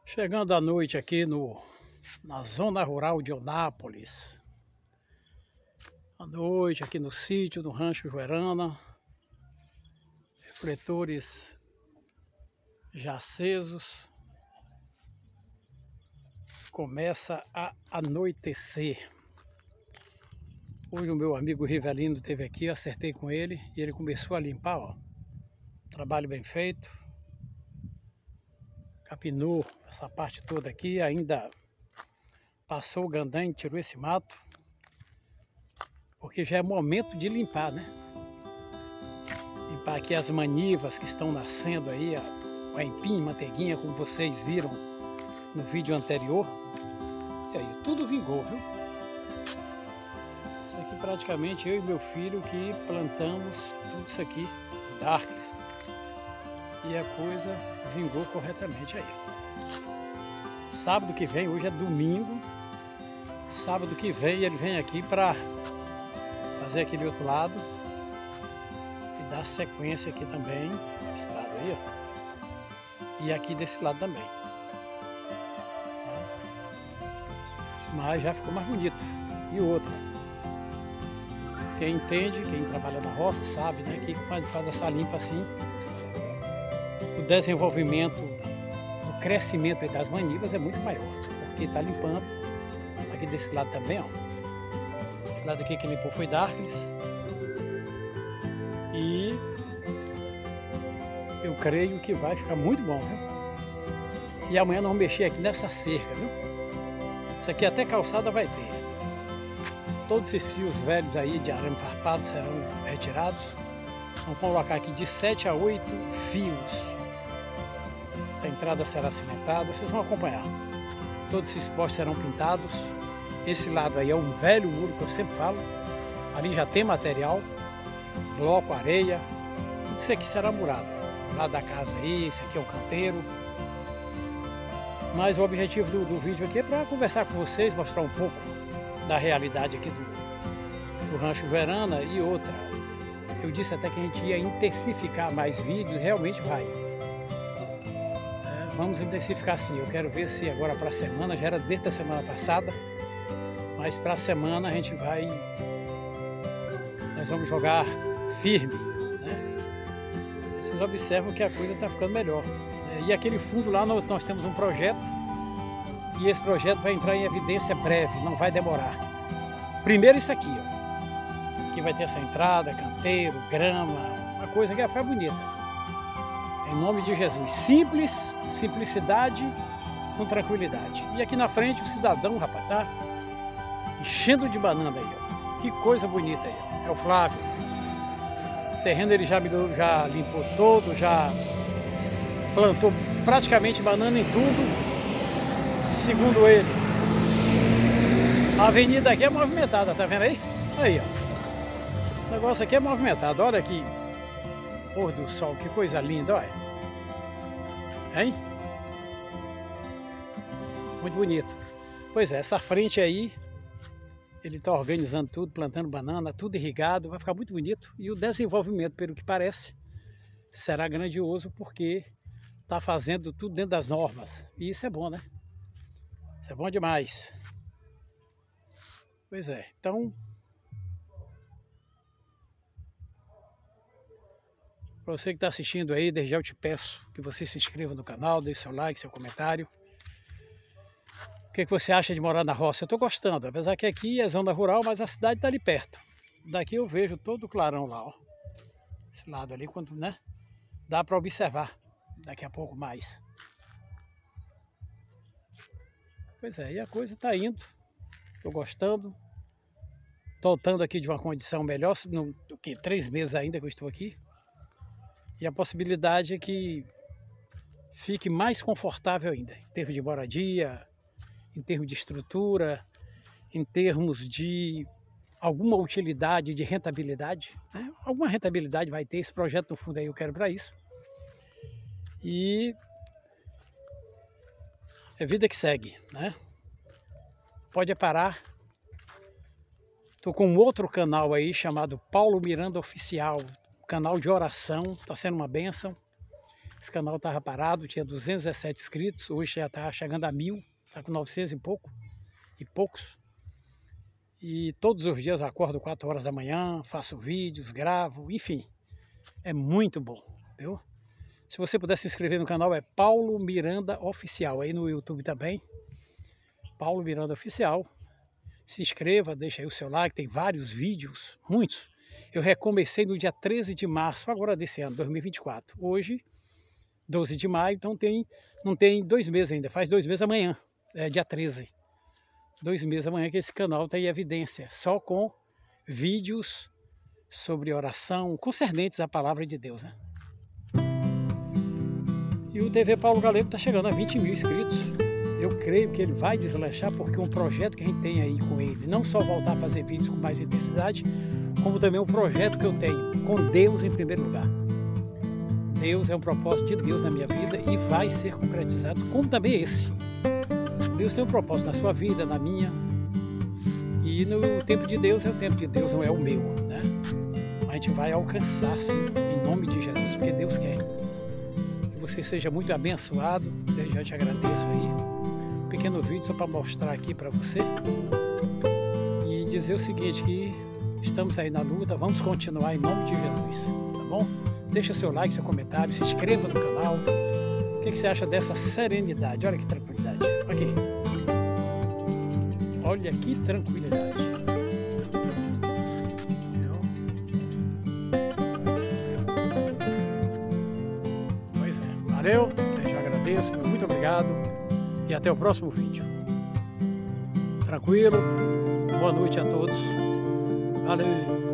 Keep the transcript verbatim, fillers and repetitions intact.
Chegando à noite aqui no, na zona rural de Eunápolis. À noite aqui no sítio do Rancho Joerana. Refletores já acesos. Começa a anoitecer. Hoje o meu amigo Rivelino esteve aqui, eu acertei com ele e ele começou a limpar, ó. Trabalho bem feito. Capinou essa parte toda aqui, ainda passou o gandaim, tirou esse mato, porque já é momento de limpar, né? Limpar aqui as manivas que estão nascendo aí, o aipim, manteiguinha, como vocês viram no vídeo anterior. E aí, tudo vingou, viu? Isso aqui praticamente eu e meu filho que plantamos tudo isso aqui, Darkles. E a coisa vingou corretamente aí. Sábado que vem, hoje é domingo, sábado que vem ele vem aqui para fazer aquele outro lado e dar sequência aqui também, desse lado aí, ó, e aqui desse lado também. Mas já ficou mais bonito. E outra, quem entende, quem trabalha na roça sabe, né, que quando faz essa limpa assim, o desenvolvimento, o crescimento das manivas é muito maior, porque está limpando aqui desse lado também, ó. Esse lado aqui que limpou foi Darkles. E eu creio que vai ficar muito bom, viu? E amanhã nós vamos mexer aqui nessa cerca, viu? Isso aqui até calçada vai ter. Todos esses fios velhos aí de arame farpado serão retirados. Vamos colocar aqui de sete a oito fios. Essa entrada será cimentada, vocês vão acompanhar. Todos esses postes serão pintados. Esse lado aí é um velho muro que eu sempre falo. Ali já tem material, bloco, areia. Tudo isso aqui será murado. O lado da casa aí, esse aqui é um canteiro. Mas o objetivo do, do vídeo aqui é para conversar com vocês, mostrar um pouco da realidade aqui do, do Rancho Joerana. E outra, eu disse até que a gente ia intensificar mais vídeos, realmente vai. É, vamos intensificar sim, eu quero ver se agora para a semana, já era desde a semana passada, mas para a semana a gente vai, nós vamos jogar firme, né? Vocês observam que a coisa está ficando melhor. E aquele fundo lá nós, nós temos um projeto e esse projeto vai entrar em evidência breve, não vai demorar. Primeiro isso aqui, ó. Aqui vai ter essa entrada, canteiro, grama, uma coisa que vai ficar bonita. Em nome de Jesus. Simples, simplicidade com tranquilidade. E aqui na frente o cidadão, rapaz, tá enchendo de banana aí, ó. Que coisa bonita aí, ó. É o Flávio. Esse terreno ele já, já limpou todo, já plantou praticamente banana em tudo, segundo ele. A avenida aqui é movimentada, tá vendo aí? Aí, ó. O negócio aqui é movimentado, olha aqui. Pôr do sol, que coisa linda, olha. Hein? Muito bonito. Pois é, essa frente aí, ele tá organizando tudo, plantando banana, tudo irrigado, vai ficar muito bonito. E o desenvolvimento, pelo que parece, será grandioso, porque está fazendo tudo dentro das normas. E isso é bom, né? Isso é bom demais. Pois é, então... Para você que está assistindo aí, desde já eu te peço que você se inscreva no canal, deixe seu like, seu comentário. O que, que você acha de morar na roça? Eu estou gostando, apesar que aqui é zona rural, mas a cidade está ali perto. Daqui eu vejo todo o clarão lá, ó. Esse lado ali, quando, né? Dá para observar. Daqui a pouco mais. Pois é, e a coisa está indo. Estou gostando. Estou voltando aqui de uma condição melhor, no que três meses ainda que eu estou aqui. E a possibilidade é que fique mais confortável ainda, em termos de moradia, em termos de estrutura, em termos de alguma utilidade, de rentabilidade, né? Alguma rentabilidade vai ter, esse projeto no fundo aí eu quero para isso. E é vida que segue, né? Pode parar. Estou com um outro canal aí chamado Paulo Miranda Oficial, canal de oração, está sendo uma bênção. Esse canal estava parado, tinha duzentos e dezessete inscritos, hoje já está chegando a mil, está com novecentos e pouco, e poucos. E todos os dias eu acordo quatro horas da manhã, faço vídeos, gravo, enfim, é muito bom, viu? Se você puder se inscrever no canal, é Paulo Miranda Oficial, aí no YouTube também, Paulo Miranda Oficial. Se inscreva, deixa aí o seu like, tem vários vídeos, muitos. Eu recomecei no dia treze de março, agora desse ano, dois mil e vinte e quatro. Hoje, doze de maio, então tem, não tem dois meses ainda, faz dois meses amanhã, é dia treze. Dois meses amanhã que esse canal está em evidência, só com vídeos sobre oração, concernentes à palavra de Deus, né? E o T V Paulo Galego está chegando a vinte mil inscritos. Eu creio que ele vai deslanchar, porque um projeto que a gente tem aí com ele, não só voltar a fazer vídeos com mais intensidade, como também um projeto que eu tenho com Deus em primeiro lugar. Deus é um propósito de Deus na minha vida e vai ser concretizado, como também esse. Deus tem um propósito na sua vida, na minha, e no tempo de Deus é o tempo de Deus, não é o meu, né? A gente vai alcançar, sim, em nome de Jesus, porque Deus quer. Que você seja muito abençoado, eu já te agradeço aí. Um pequeno vídeo só para mostrar aqui para você e dizer o seguinte, que estamos aí na luta, vamos continuar em nome de Jesus, tá bom? Deixa seu like, seu comentário, se inscreva no canal. O que, que você acha dessa serenidade? Olha que tranquilidade. Aqui. Olha que tranquilidade. Pois é. Valeu, eu já agradeço, muito obrigado e até o próximo vídeo. Tranquilo, boa noite a todos. Valeu.